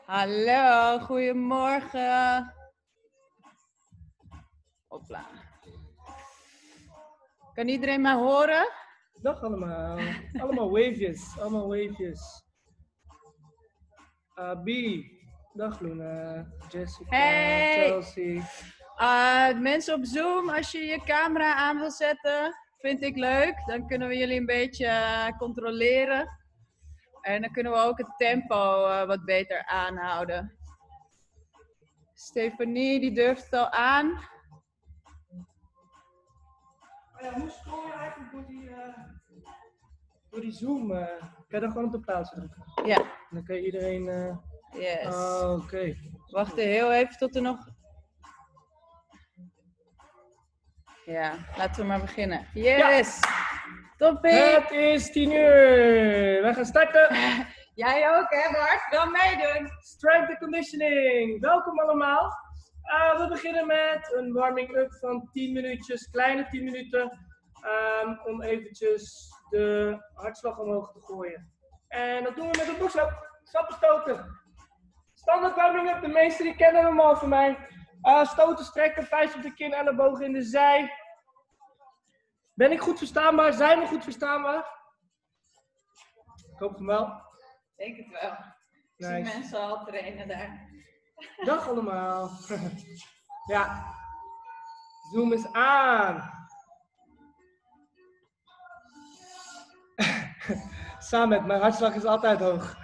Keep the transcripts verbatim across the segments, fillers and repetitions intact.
Hallo, goedemorgen. Hopla. Kan iedereen mij horen? Dag allemaal. Allemaal wavejes. Allemaal wavejes. Abi. Dag Luna. Jessica. Hey. Chelsea. Uh, mensen op Zoom, als je je camera aan wil zetten, vind ik leuk. Dan kunnen we jullie een beetje uh, controleren. En dan kunnen we ook het tempo uh, wat beter aanhouden. Stefanie, die durft het al aan. Oh ja, hoe scroll je eigenlijk door die, uh, door die Zoom? Uh, kan je dan gewoon op de plaats drukken? Ja. Dan kan je iedereen... Uh... Yes. Oh, oké. Okay. Wacht heel even tot er nog... Ja, laten we maar beginnen. Yes! Ja. Toppie! Het is tien uur! We gaan starten! Jij ook hè Bart? Wel meedoen! Strength and conditioning! Welkom allemaal! Uh, we beginnen met een warming-up van tien minuutjes, kleine tien minuten. Um, om eventjes de hartslag omhoog te gooien. En dat doen we met een push-up. Stappen stoten. Standaard warming-up, de meeste die kennen hem al van mij. Uh, stoten, strekken, vuist op de kin, ellebogen in de zij. Ben ik goed verstaanbaar? Zijn we goed verstaanbaar? Ik hoop van wel. Ik denk het wel. Ik nice. zie mensen al trainen daar. Dag allemaal. Ja. Zoom is aan. Samen met mijn hartslag is altijd hoog.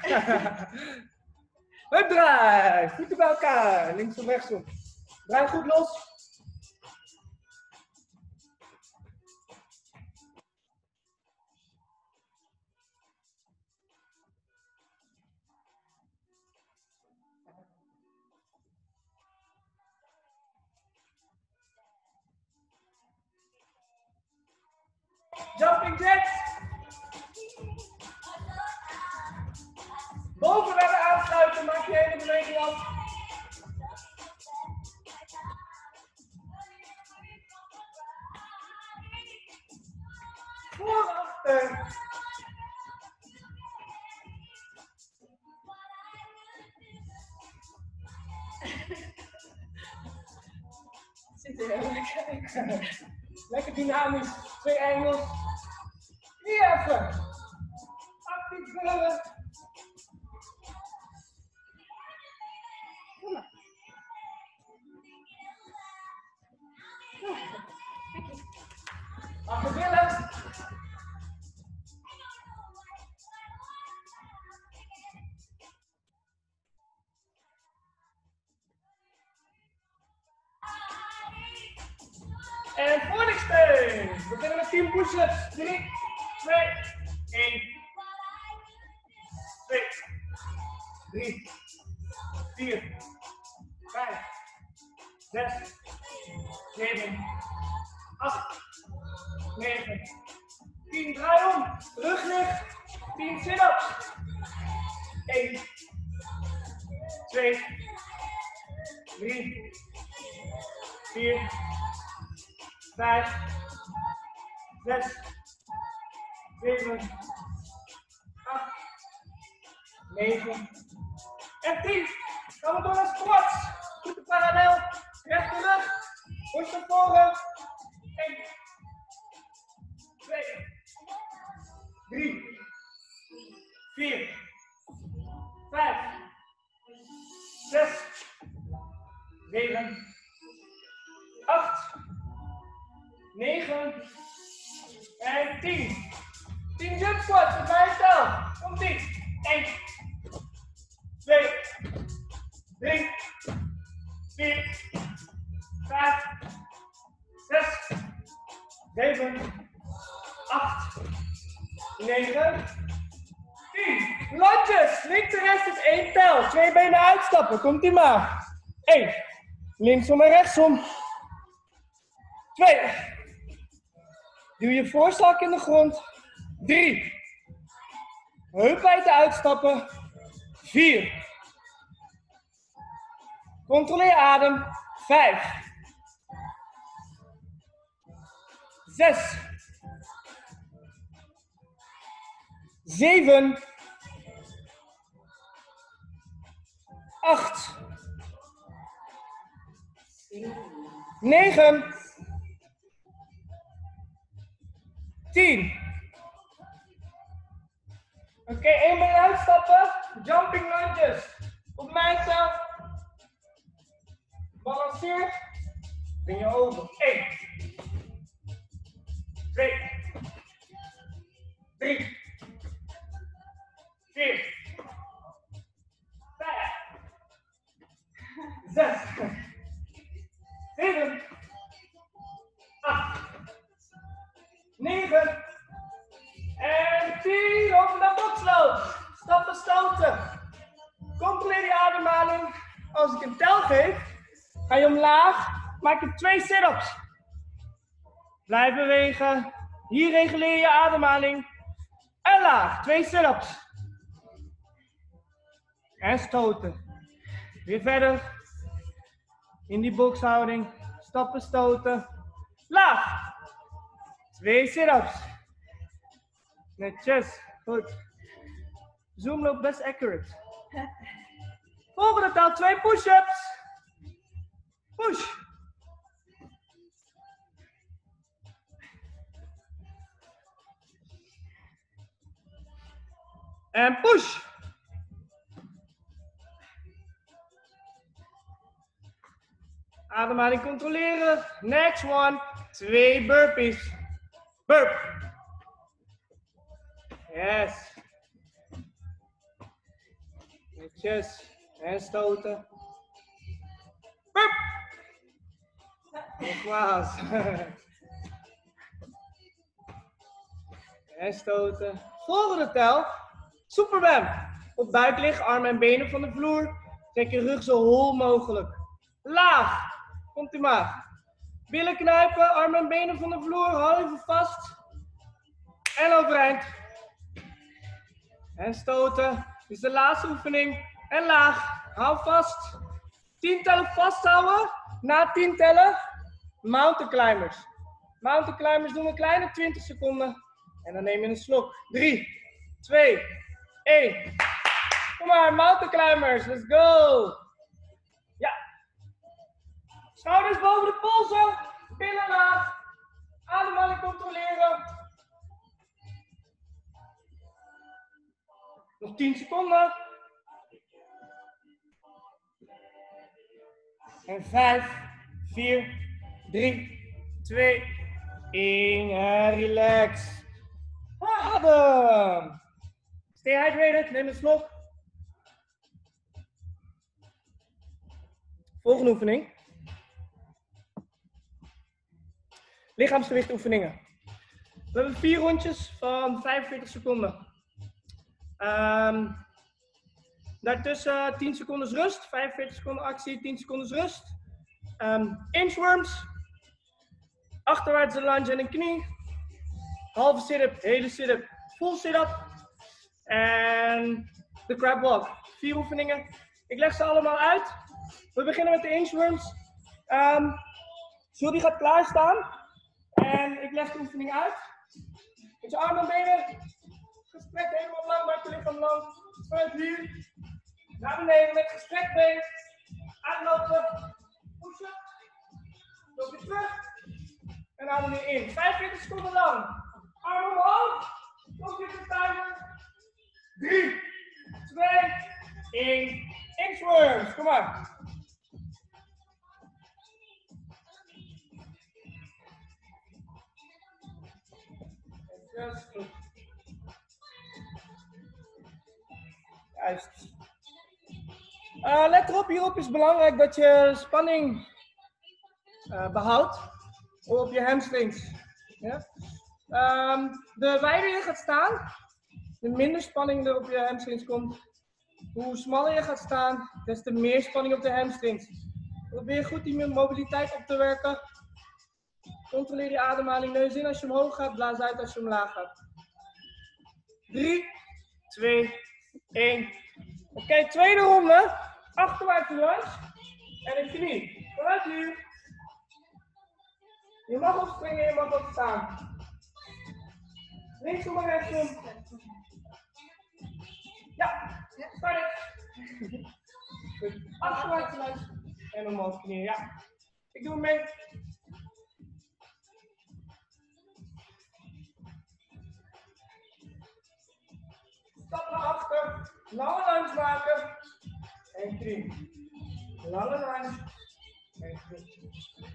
Heup draai. Voeten bij elkaar. Linksom, rechtsom. Draai goed los. Jumping jacks. Boven naar de aansluiten, maak je hele beweging af. Voor, achter. Zit er heel lekker. Lekker dynamisch. Twee engels. Hier even. Actief vullen. Mag je willen? En voor de steun. We beginnen met tien push-ups. drie, twee, één. twee, drie, vier, vijf, zes, zeven, acht, negen, tien. Draai om. Rug recht. tien sit-ups. één, twee, drie, vier, vijf, zes, zeven, acht, negen en tien. Gaan we door naar squats. Voeten parallel. Rechte rug. Push naar voren. één, twee, drie, vier, vijf, zes, zeven, acht, negen en tien. tien jump squats, dat bij je tel. Komt ie. één, twee, drie, vier, vijf, zes, zeven, acht, negen, tien. Lunges. Links en rechts is één tel. Twee benen uitstappen. Komt ie maar. één. Linksom en rechtsom. twee. Duw je voorzak in de grond. drie. Heupwijdte uitstappen. vier. Controleer adem. vijf. zes. zeven. acht, negen, tien. Oké, okay, één been uitstappen. Jumping lunges. Op mijzelf. Balanceer. Breng je over. één, twee, drie, vier, vijf, zes, zeven, acht, negen en tien. Over naar boksloop. Stappen, stoten. Controleer je ademhaling. Als ik een tel geef, ga je omlaag. Maak je twee sit-ups. Blijf bewegen. Hier reguleer je ademhaling. En laag. Twee sit-ups. En stoten. Weer verder. In die bokshouding. Stappen, stoten. Laag. Twee sit-ups. Netjes. Goed. Zoom loopt best accurate. Volgende tel. Twee push-ups. Push. En push. Ademhaling controleren. Next one. Twee burpees. Burp. Yes. Netjes. En stoten. Burp. Nogmaals. En stoten. Volgende tel. Superman. Op buik liggen, armen en benen van de vloer. Trek je rug zo hol mogelijk. Laag. Komt u maar. Billen knijpen, armen en benen van de vloer. Hou even vast. En overeind. En stoten. Dit is de laatste oefening. En laag. Hou vast. tien tellen vasthouden. Na tien tellen. Mountain climbers. Mountain climbers doen we een kleine twintig seconden. En dan neem je een slok. drie, twee, één. Kom maar, mountain climbers. Let's go. Ja. Schouders boven de polsen. Billen laag. Ademhaling controleren. Nog tien seconden. En vijf, vier, drie, twee, één. En relax. Adem. Stay hydrated. Neem een slok. Volgende oefening. Lichaamsgewicht oefeningen. We hebben vier rondjes van vijfenveertig seconden. Um, daartussen tien seconden rust. vijfenveertig seconden actie, tien seconden rust. Um, inchworms. Achterwaartse lunge en een knie. Halve sit-up, hele sit-up, full sit-up. En de crab walk. Vier oefeningen. Ik leg ze allemaal uit. We beginnen met de inchworms. Um, Julie gaat klaarstaan. En ik leg de oefening uit. Met je armen en benen. Gestrekt helemaal lang, maak je lichaam lang. Vanuit hier. Naar beneden met gestrekt been. Uitlopen. Pushen. Loop weer terug. En adem weer in. vijfenveertig seconden lang. Arm omhoog. Kom weer de timer. drie, twee, één. Inchworms. Kom maar. Just goed. Juist. Uh, let erop, hierop is belangrijk dat je spanning uh, behoudt op je hamstrings. Ja? Um, de wijder je gaat staan, de minder spanning er op je hamstrings komt. Hoe smaller je gaat staan, des te meer spanning op de hamstrings. Probeer goed die mobiliteit op te werken. Controleer je ademhaling, neus in als je omhoog gaat, blaas uit als je omlaag gaat. drie, twee, één. Oké, okay, tweede ronde. Achterwaartse lunge. En een knie. Vooruit hier. Je mag opspringen, je mag opstaan. Linksom en rechtsom. Ja, start it. Achteruit en omhoog knieën. Ja, ik doe hem mee. Stap naar achter. Lange lunge maken. En drie. Lange lunge. En drie.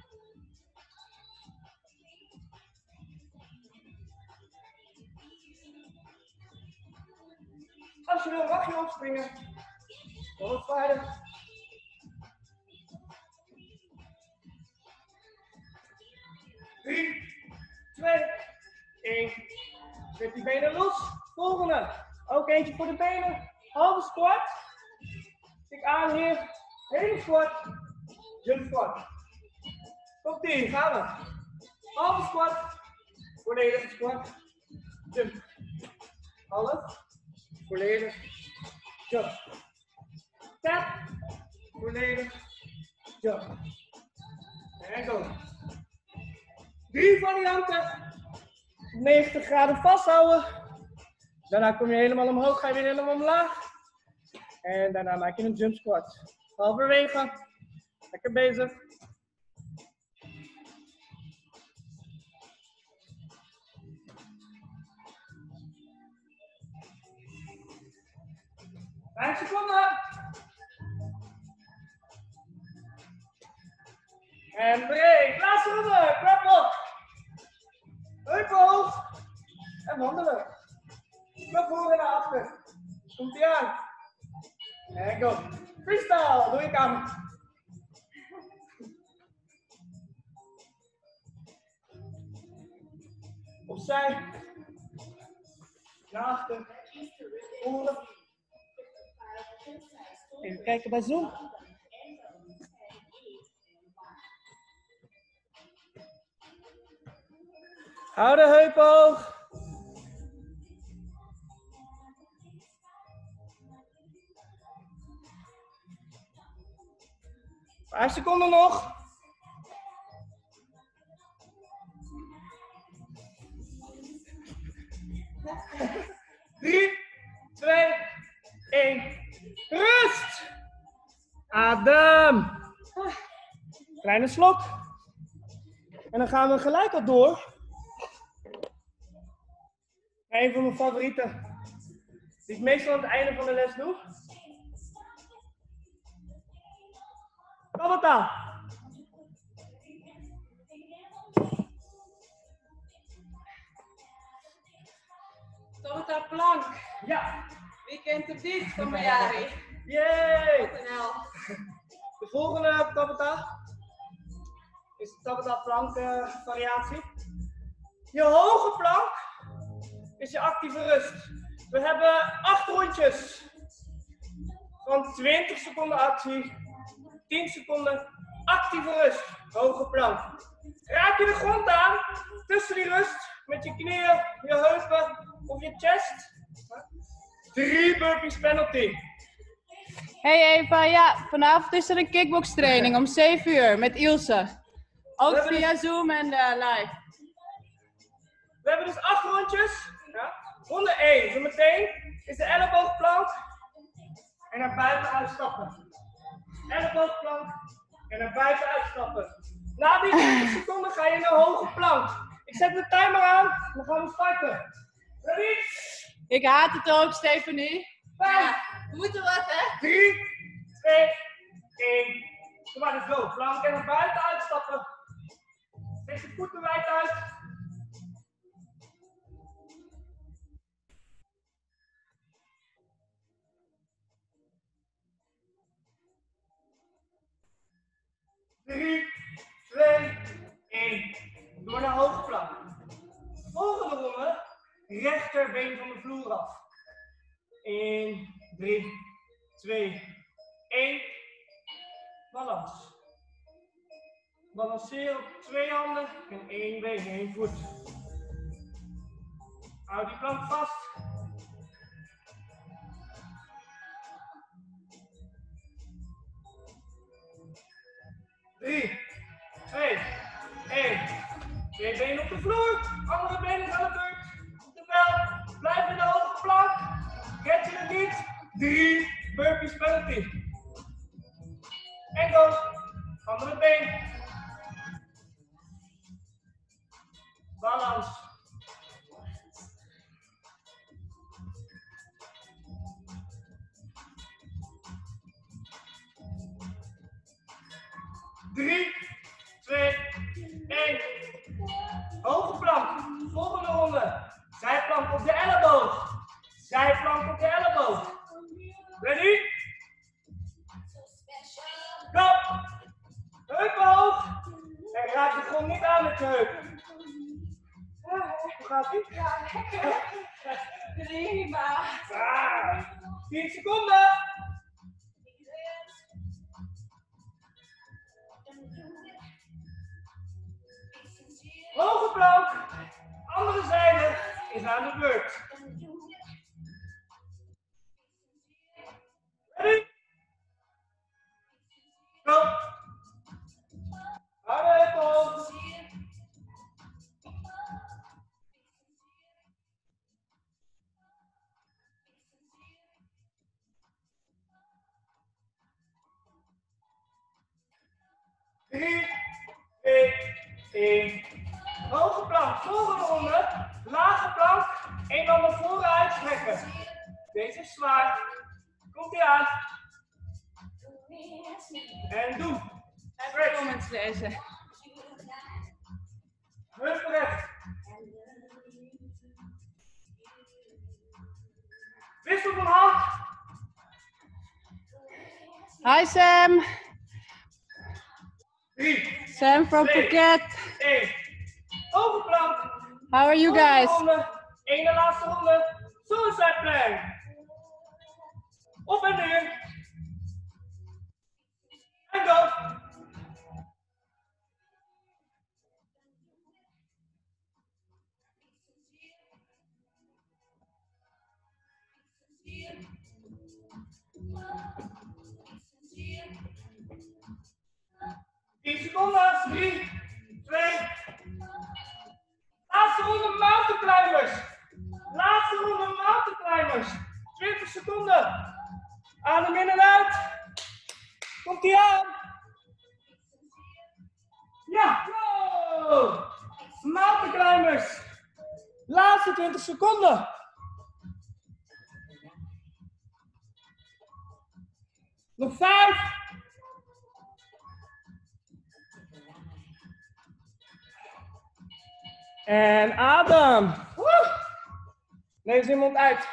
Als je wil, mag je opspringen. Wat vaardig. drie, twee, één. Zet die benen los. Volgende. Ook eentje voor de benen. Halve squat. Tik aan hier. Hele squat. Jump squat. Komt ie, gaan we. Halve squat. Volledige squat. Jump. Half. Volledig. Jump. Tap. Volledig. Jump. En go. Drie varianten. negentig graden vasthouden. Daarna kom je helemaal omhoog, ga je weer helemaal omlaag. En daarna maak je een jump squat. Halverwege. Lekker bezig. Vijf seconden. En breed. Laatste ronde. Grappel. Heup hoog. En wandelen. Naar voren en naar achter. Komt ie aan. En go. Freestyle. Doe je kamer. Opzij. Naar achter. Voren. Even kijken bij Zoom. Hou de heup hoog. Vijf seconden nog. Drie, twee, één. Rust. Adem. Kleine slok. En dan gaan we gelijk al door. Een van mijn favorieten. Die ik meestal aan het einde van de les doe. Tabata. Tabata plank. Ja. Wie kent het niet van Mayari? Yay! .nl. De volgende Tabata is de Tabata plank uh, variatie. Je hoge plank is je actieve rust. We hebben acht rondjes van twintig seconden actie, tien seconden actieve rust, hoge plank. Raak je de grond aan, tussen die rust, met je knieën, je heupen of je chest. Drie burpees penalty. Hey Eva, ja, vanavond is er een kickbox training om zeven uur met Ilse. Ook via dus... Zoom en uh, live. We hebben dus acht rondjes. Ja. Ronde één, zo meteen, is de elleboogplank en naar buiten uitstappen. Elleboogplank en naar buiten uitstappen. Na die twintig seconden ga je in een hoge plank. Ik zet de timer aan, dan gaan we starten. Ready? Ik haat het ook, Stefanie. Vijf. Ja, we moeten wat, hè? Drie, twee, één. Kom maar, let's go. Plank en naar buiten uitstappen. Zet je voeten wijd uit. Drie, twee, één. Door naar hoge plank. Volgende ronde, rechterbeen van de vloer af. één, drie, twee, één. Balans. Balanceer op twee handen en één been, één voet. Hou die plank vast. drie, twee, één. Twee benen op de vloer, andere benen aan de beurt. Oftewel, blijf in de hoge plank. Red je het niet? Drie burpees penalty. enkel. Andere been. Balans. Drie, twee, één. Hoge plank. Volgende ronde. Zijplank op de elleboog. Zijplank op de elleboog. Ready? Go! Heup hoog. En raak de grond niet aan met je heup. Hoe gaat ie? Prima. Ah, tien seconden. Hoge plank. Andere zijde is aan de beurt. Ready? Go. Hou de heup hoog. Drie, twee, één. Hoge plank. Volgende ronde. Lage plank. Eén hand naar voren uitstrekken. Deze is zwaar. Komt ie aan. En doen. Even comments lezen. Heup recht. Wissel van hand. Hi Sam. Drie, Sam from twee, Phuket. één. Hoge plank. How are you guys? Ene laatste ronde. Suicide plank. Op en neer. En go. tien seconden. drie, twee. Laatste ronde mountain climbers. Laatste ronde mountain climbers. twintig seconden. Adem in en uit. Komt ie aan. Ja. Go. Mountain climbers. Laatste twintig seconden. Nog vijf. En adem. Woe. Neus in mond uit.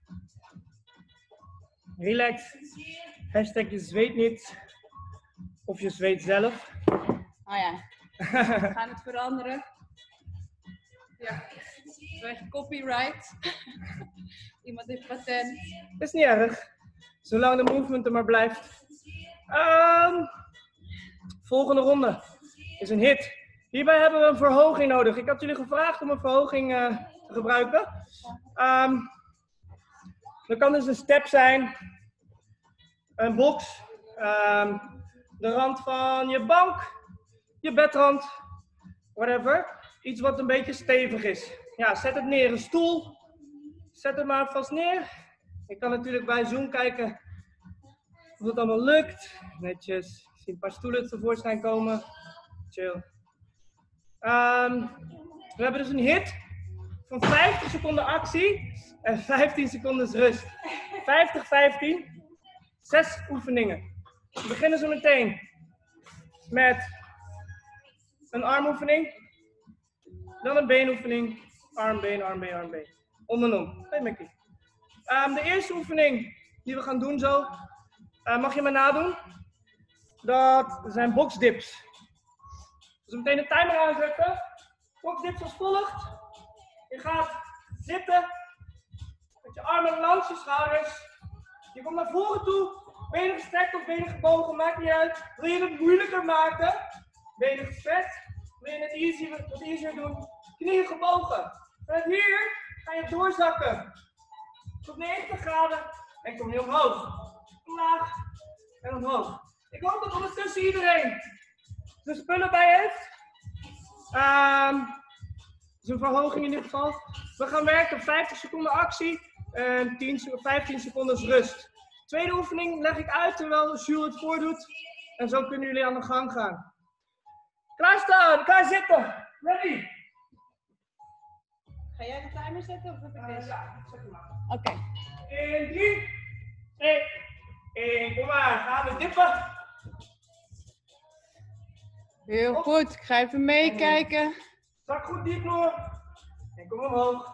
Relax. Hashtag je zweet niet. Of je zweet zelf. Oh ja. We gaan het veranderen. Ja. Vanwege copyright. Iemand heeft patent. Dat is niet erg. Zolang de movement er maar blijft. Um, volgende ronde is een hit. Hierbij hebben we een verhoging nodig. Ik had jullie gevraagd om een verhoging uh, te gebruiken. Um, dat kan dus een step zijn. Een box. Um, de rand van je bank. Je bedrand. Whatever. Iets wat een beetje stevig is. Ja, zet het neer. Een stoel. Zet het maar vast neer. Ik kan natuurlijk bij Zoom kijken of het allemaal lukt. Netjes. Ik zie een paar stoelen tevoorschijn komen. Chill. Um, we hebben dus een hit van vijftig seconden actie en vijftien seconden rust. vijftig, vijftien. Zes oefeningen. We beginnen zo meteen met een armoefening. Dan een beenoefening. Arm, been, arm, been, arm, been. Om en om. Hey, Mickey. Um, de eerste oefening die we gaan doen zo. Uh, mag je me nadoen? Dat zijn boxdips. Dus meteen de timer aanzetten. Boxdips als volgt. Je gaat zitten. Met je armen langs je schouders. Je komt naar voren toe. Benen gestrekt of benen gebogen. Maakt niet uit. Wil je het moeilijker maken? Benen gestrekt. Wil je het easy, wat easier doen? Knieën gebogen. Vanuit hier ga je doorzakken. Tot negentig graden. En kom je omhoog. Omlaag. En omhoog. Ik hoop dat ondertussen iedereen de spullen bij heeft. Um, dus een verhoging in dit geval. We gaan werken vijftig seconden actie en tien, vijftien seconden rust. Tweede oefening leg ik uit terwijl Jules het voordoet. En zo kunnen jullie aan de gang gaan. Klaarstaan, klaar zitten. Ready? Ga jij de timer zetten of heb ik Uh, deze? ja, zet hem maar. Oké. Okay. In drie, twee, één, kom maar. Gaan we dippen. Heel goed. Ik ga even meekijken. Zak goed diep door. En kom omhoog.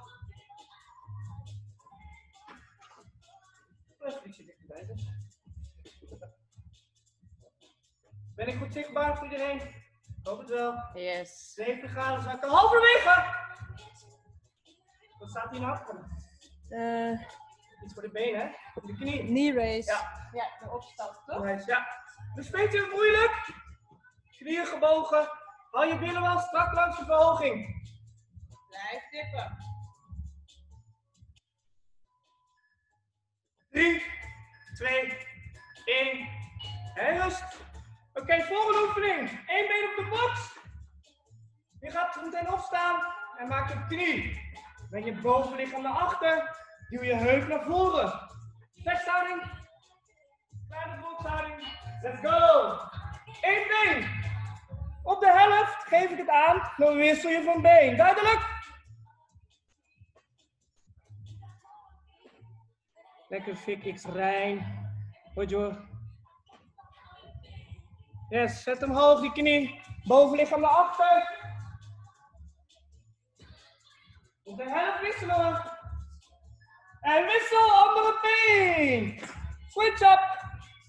Ben ik goed zichtbaar voor iedereen? Ik hoop het wel. Yes. zeventig graden, zakken halverwege. Wat staat hier nou? Uh, Iets voor de benen, hè? Voor de knie. knee raise. Ja. Ja, de opstand, toch? Nice, ja. Dus vind je het moeilijk? Knieën gebogen. Hou je billen wel strak langs de verhoging. Blijf tippen. drie, twee, één. En rust. Oké, okay, volgende oefening. Eén been op de box. Je gaat zo meteen opstaan en maak je knie. Breng je bovenlichaam naar achter. Duw je heup naar voren. Vesthouding. Kleine boxhouding. Let's go. Eén been. Op de helft geef ik het aan. Dan wissel je van been. Duidelijk? Lekker fik X Rijn. Goed joh. Yes, zet hem hoog, die knie. Bovenlichaam naar achter. Op de helft wisselen we. En wissel, andere been. Switch up.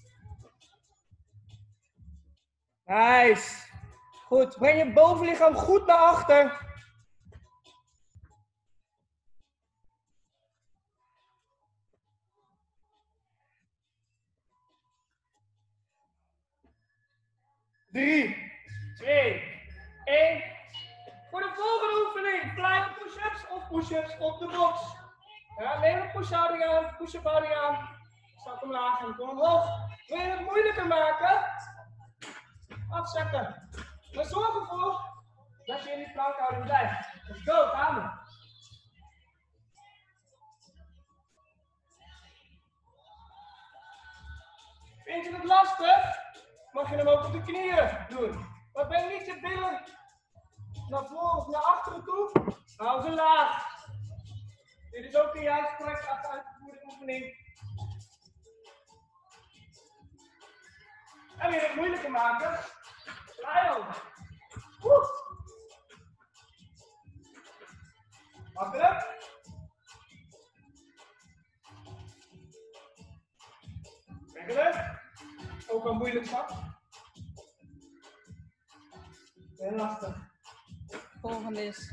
Nice. Goed, breng je bovenlichaam goed naar achter. drie, twee, één. Voor de volgende oefening, kleine push-ups of push-ups op de box. Ja, neem een push-houding aan, push-up houding aan. Zak omlaag en kom omhoog. Wil je het moeilijker maken? Afzetten. Maar zorg ervoor dat je in die plankhouding blijft. Let's go, gaan we. Vind je het lastig? Mag je hem ook op de knieën doen. Maar breng niet je billen naar voren of naar achteren toe. Hou ze laag. Dit is ook de juiste correct uitgevoerde oefening. En weer het moeilijker maken. Draai over. Woe. Makkelijk. Makkelijk. Ook een moeilijk vak. Heel lastig. Volgende is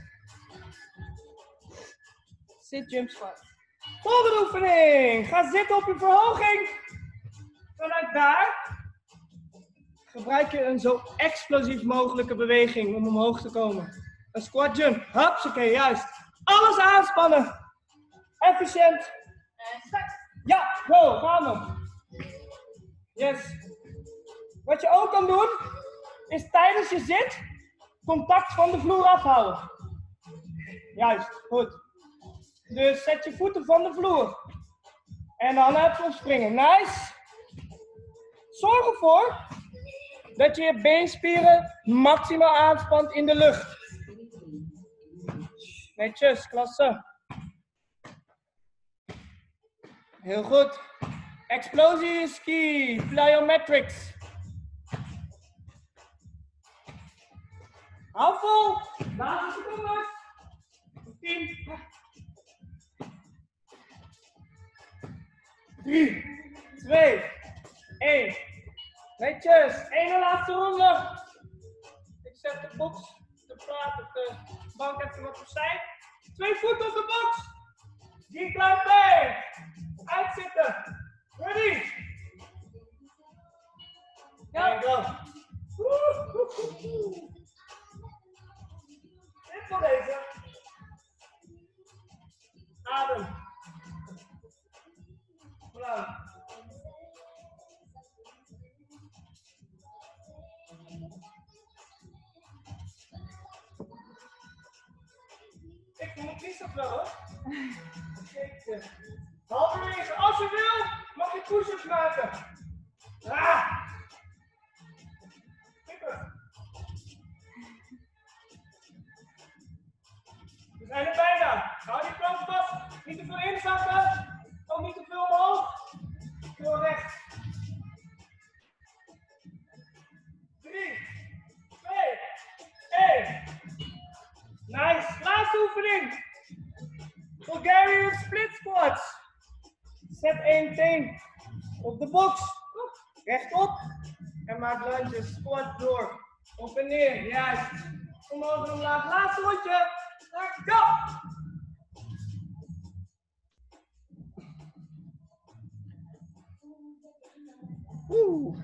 sit jump squat. Volgende oefening. Ga zitten op je verhoging. Vanuit daar gebruik je een zo explosief mogelijke beweging om omhoog te komen. Een squat jump. Hupsakee, juist. Alles aanspannen. Efficiënt. En start. Ja, go, gaan we. Yes. Wat je ook kan doen, is tijdens je zit, contact van de vloer afhouden. Juist, goed. Dus zet je voeten van de vloer. En dan heb je springen. Nice. Zorg ervoor dat je je beenspieren maximaal aanspant in de lucht. Netjes, klasse. Heel goed. Explosie ski, plyometrics. Hou vol. Laatste secondes. tien. drie, twee, één. Netjes. Ene laatste ronde. Ik zet de box, de plaat op de bank even wat opzij. Twee voeten op de box. Die klein been. Uitzitten. Ready? Ja. Go. Dit voor deze. Adem. Blauw. Ik moet niet zo wel hoor. Kijk. Halverwege, als je wil, mag je push-ups maken. Ah. Niet te veel inzakken. Ook niet te veel omhoog. Veel rechts. drie, twee, één. Nice. Laatste oefening. Bulgarian split squats. Zet één teen op de box. Rechtop. En maak lunges. Squat door. Op en neer. Juist. Omhoog en omlaag. Laatste rondje. Go. Oeh.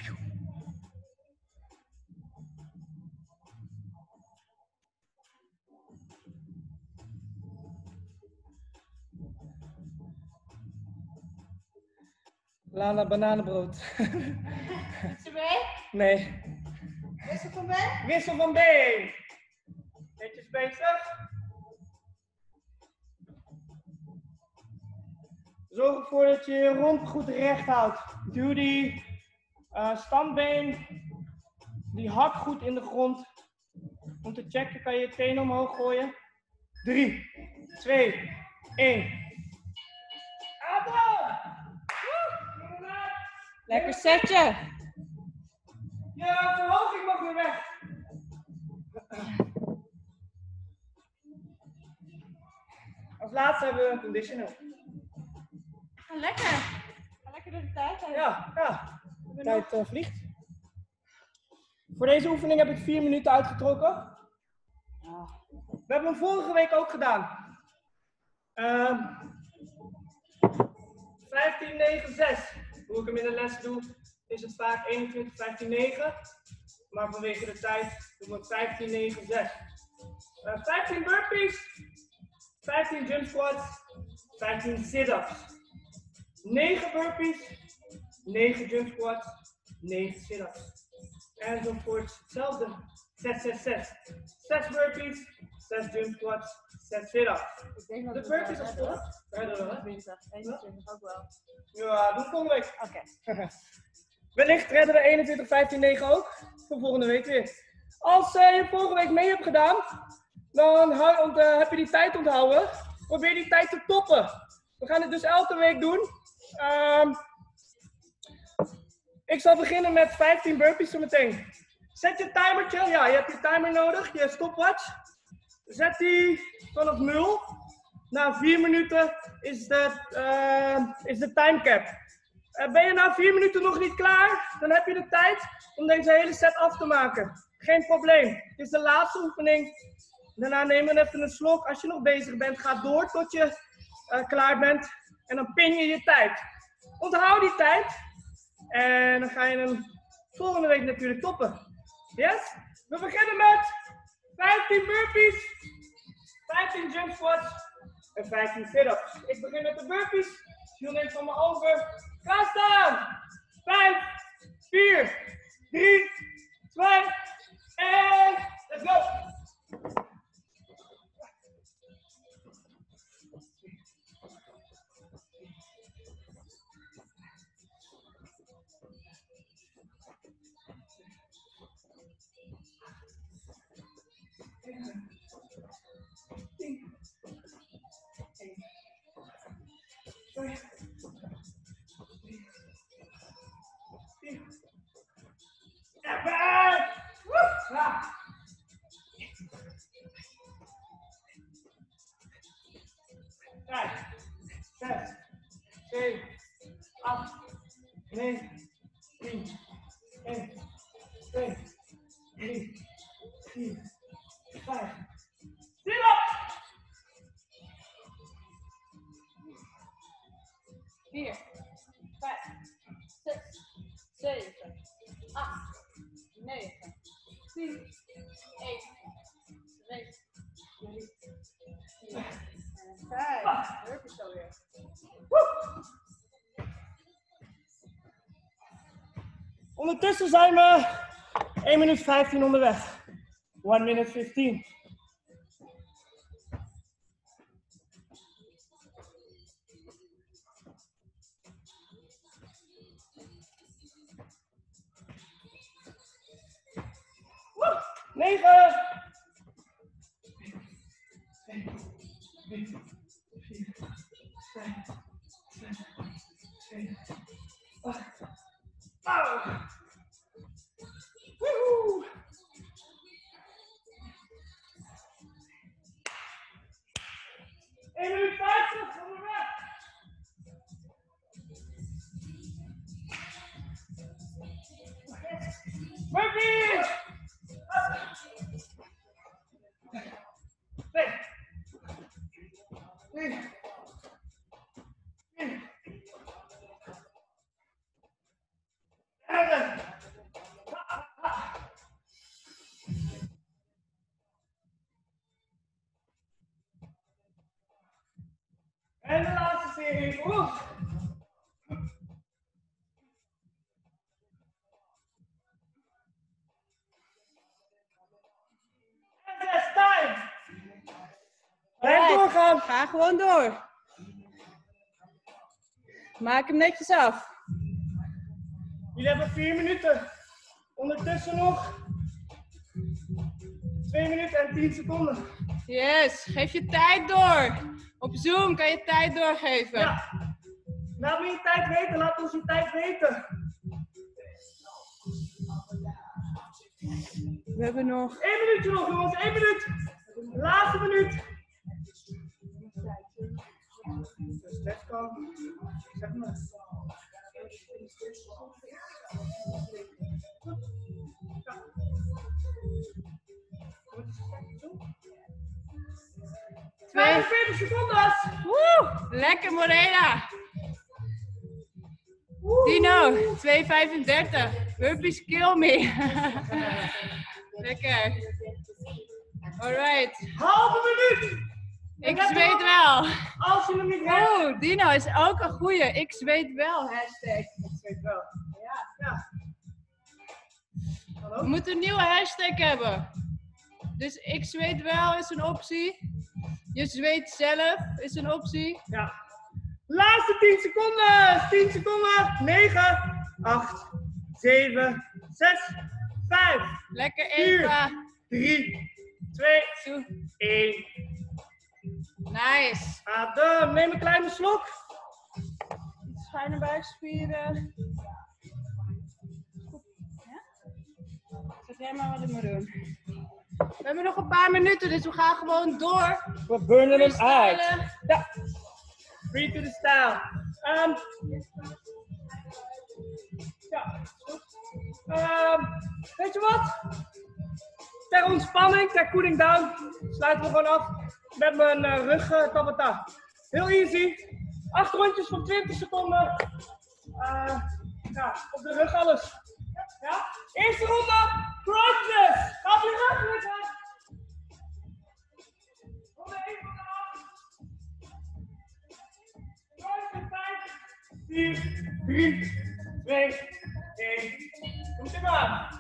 Lala bananenbrood. Is ze mee? Nee. Wissel van been? Wissel van been. Netjes bezig. Zorg ervoor dat je je romp goed recht houdt. Duw die uh, stambeen, die hak goed in de grond. Om te checken kan je je tenen omhoog gooien. drie, twee, één. Adem! Lekker setje. Ja, verhoging mag weer weg. Als laatste hebben we een conditioner. Ah, lekker. Ga lekker door de tijd heen. Ja, ja. De tijd uh, vliegt. Voor deze oefening heb ik vier minuten uitgetrokken. We hebben hem vorige week ook gedaan. Uh, vijftien negen zes. Hoe ik hem in de les doe, is het vaak eenentwintig vijftien negen. Maar vanwege de tijd doen we het vijftien negen zes. Uh, vijftien burpees, vijftien jump squats, vijftien sit-ups. negen burpees, negen jump squats, negen sit-ups. Enzovoort, hetzelfde. zes zes zes. zes burpees, zes jump squats, zes sit-ups. De burpees als volgt. eenentwintig ook wel. Ja, doe het volgende week. Oké. Okay. Wellicht redden we eenentwintig vijftien negen ook. Voor volgende week weer. Als uh, je vorige week mee hebt gedaan, dan hou, uh, heb je die tijd onthouden. Probeer die tijd te toppen. We gaan het dus elke week doen. Um, ik zal beginnen met vijftien burpees zometeen. Zet je timertje. Ja, je hebt je timer nodig. Je stopwatch. Zet die vanaf nul. Na vier minuten is de, uh, is de timecap. Uh, ben je na vier minuten nog niet klaar, dan heb je de tijd om deze hele set af te maken. Geen probleem. Dit is de laatste oefening. Daarna nemen we even een slok. Als je nog bezig bent, ga door tot je uh, klaar bent. En dan pin je je tijd. Onthoud die tijd. En dan ga je hem volgende week natuurlijk toppen. Yes? We beginnen met vijftien burpees, vijftien jump squats en vijftien sit-ups. Ik begin met de burpees. Jules neemt van me over. Ga staan! vijf, vier, drie, twee, één. Let's go! Vijf, zes, zeven, acht, negen, tien, één, twee, drie, vier, vijf. Sit up! vier, vijf, zes, zeven, acht, negen, tien, één, twee, drie, vier, vijf. Burpees alweer. Ondertussen zijn we één minuut vijftien onderweg. one minute fifteen. negen. vier, vijf, zes, zeven, acht. Oh. Woehoe. één minuut vijftig, gaan we weg. Murphy! Twee. Drie. Vier. Vijf. En de laatste serie. Oef. En zes, time. Blijf doorgaan. Ga gewoon door. Maak hem netjes af. Jullie hebben vier minuten. Ondertussen nog twee minuten en tien seconden. Yes, geef je tijd door. Op Zoom kan je tijd doorgeven. Ja. Laat me je tijd weten, laat ons je tijd weten. We hebben nog... Eén minuutje nog, jongens, één minuut. Laatste minuut. Dus dat kan. Zeg maar. vijfenveertig seconden. Woe, lekker Morena. Dino, twee vijfendertig. Burpees kill me. Lekker. Alright. Halve minuut. Ik zweet wel. Als je hem niet hebt. Oh, Dino is ook een goeie. Ik zweet wel. Hashtag. Ik weet wel. Ja. Ja. Hallo? We moeten een nieuwe hashtag hebben. Dus ik zweet wel is een optie. Je zweet zelf is een optie. Ja. Laatste tien seconden. tien seconden. negen, acht, zeven, zes, vijf, Lekker vier, Eva. drie, twee, Zo. één. Nice. Adem. Neem een kleine slok. Iets fijne buikspieren. Ja? Zeg jij maar wat ik moet doen. We hebben nog een paar minuten, dus we gaan gewoon door. We burnen hem uit. Freestylen. Ja. Free to the style. Um, ja, goed. Um, weet je wat? Ter ontspanning, ter cooling down, sluiten we gewoon af met mijn uh, rug uh, tabata. Heel easy. Acht rondjes van twintig seconden. Uh, ja, op de rug alles. Ja? Eerste ronde, crunches. Ga op je rug liggen. Ronde één van de acht. vijf, vier, drie, twee, één. Komt ie maar.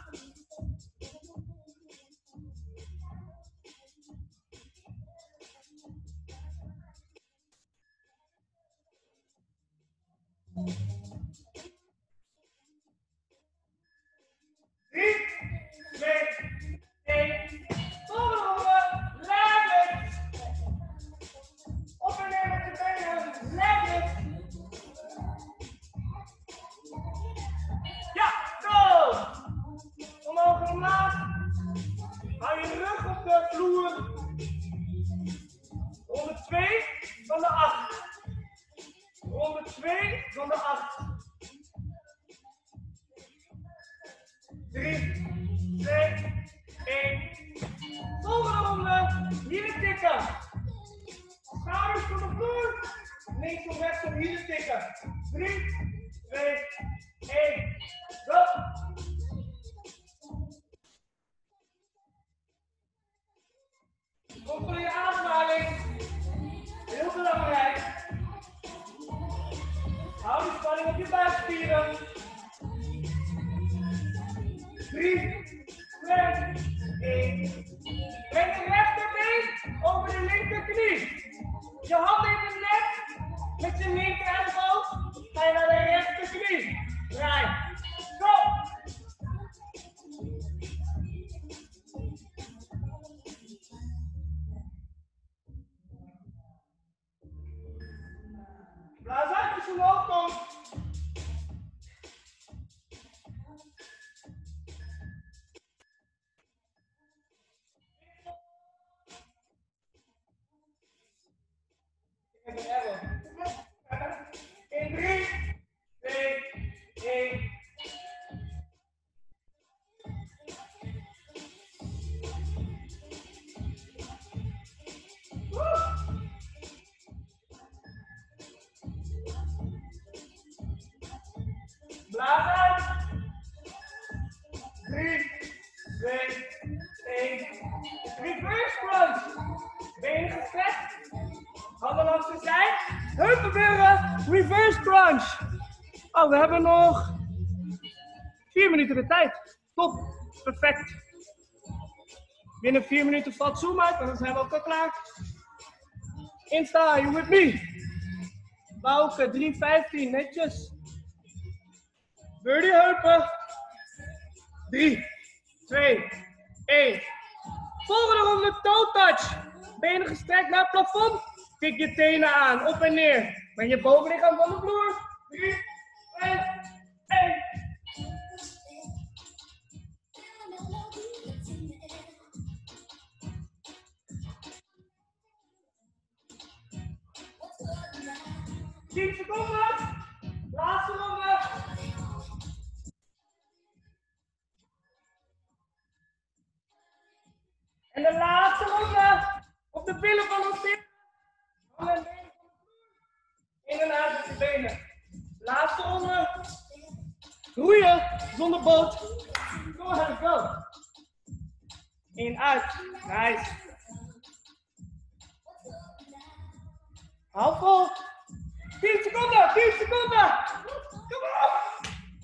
drie, twee, één. Volgende ronde. Leg lift. Op en neer met de benen. Leg lift. Ja, go! Omhoog en omlaag. Hou je rug op de vloer. Ronde twee van de acht. Ronde twee van de acht. drie, twee, één. Volgende ronde. Hielen tikken. Schouders van de vloer. Links of rechts op hielen tikken. drie, twee, één. Go! Controleer je ademhaling. Heel belangrijk. Hou die spanning op je buikspieren. drie, twee, één. Breng de rechterbeen over de linkerknie. Je hand in het nek. Met je linker elleboog ga je naar de rechterknie. Draai. Go! omhoog komt. In drie, twee, één. Blaas uit. drie, twee, één. Reverse crunch. Benen gestrekt. Handen langs de zij. Heupen beuren. Reverse crunch. Oh, we hebben nog vier minuten de tijd. Top. Perfect. Binnen vier minuten valt zoom uit, en dan zijn we ook al klaar. Insta, you with me. Bouke, drie vijftien, netjes. Birdie heupen. drie, twee, één. Volgende ronde toe touch. Benen gestrekt naar het plafond. Tik je tenen aan, op en neer. Met je bovenlichaam van de vloer. drie, twee, één. tien seconden. Laatste ronde. En de laatste ronde. Op de billen van ons team. Handen en benen van de vloer. In en uit met de benen. Laatste ronde. Roeien zonder boot. Go ahead, go. In, uit. Nice. Hou vol. tien seconden, tien seconden. Kom op.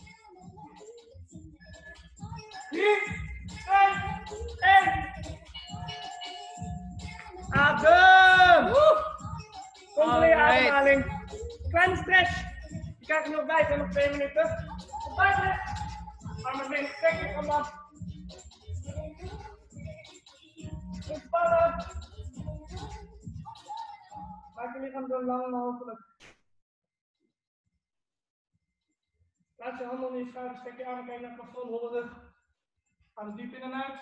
drie, twee, één. Adem. Controleer je ademhaling. Kleine stretch. Je krijgt er nog bij, zijn nog twee minuten. Buiten. Armen binnen, trek je van dat. Ontspannen. Maak je lichaam zo lang mogelijk. Laat je handen onder je schouders, trek je armen, kijk naar het plafond, holle rug. Adem diep in en uit.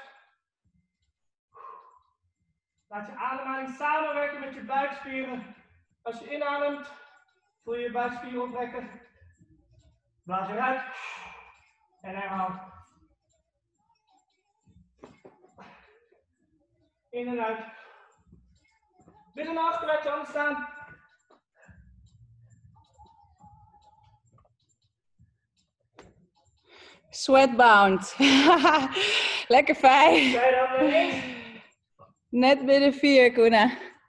Laat je ademhaling samenwerken met je buikspieren. Als je inademt, voel je je buikspieren oprekken. Blaas eruit. En herhaal. In en uit. Binnen naar achter, laat je handen staan. Sweatbound. Lekker fijn. Zij dan weer eens. Net binnen vier, Koena.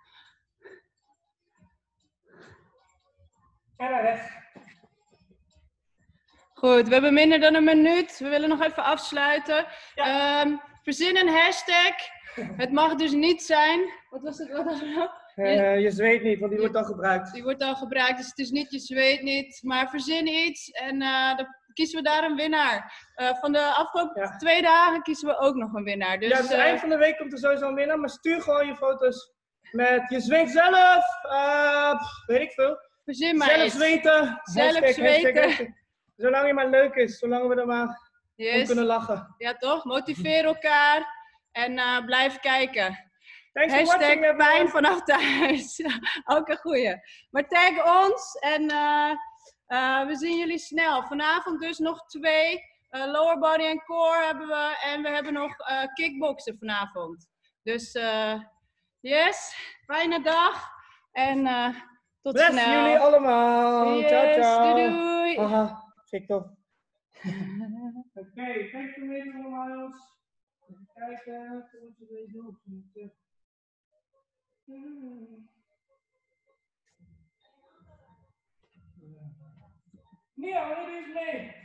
En naar rechts. Goed, we hebben minder dan een minuut. We willen nog even afsluiten. Ja. Um, verzin een hashtag. Het mag dus niet zijn. Wat was het? Wat was het nou? Uh, je zweet niet, want die wordt al gebruikt. Die wordt al gebruikt, dus het is niet je zweet niet. Maar verzin iets en uh, dan kiezen we daar een winnaar. Uh, van de afgelopen ja. twee dagen kiezen we ook nog een winnaar. Dus, ja, dus uh, eind van de week komt er sowieso een winnaar, maar stuur gewoon je foto's met je zweet zelf. Uh, pff, weet ik veel. Verzin maar zelf iets. zweten. Zelf hashtag, zweten. Hashtag, hashtag. Zolang je maar leuk is, zolang we er maar yes. om kunnen lachen. Ja toch? Motiveer elkaar en uh, blijf kijken. Thanks hashtag pijn vanaf thuis. Ook een goeie. Maar tag ons en uh, uh, we zien jullie snel. Vanavond dus nog twee. Uh, lower body en core hebben we. En we hebben nog uh, kickboksen vanavond. Dus uh, yes, fijne dag. En uh, tot Bless snel. jullie allemaal. Yes, ciao, ciao. Doei doei. Haha, TikTok. Oké, okay, thanks for meeting allemaal. Even kijken, wat we deze doen. Hmm. Nia, wanneer doe je mee?